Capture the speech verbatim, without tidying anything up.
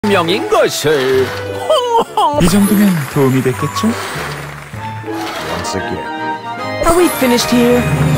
명인 것을. 이 정도면 도움이 됐겠죠? Once again. Are we finished here?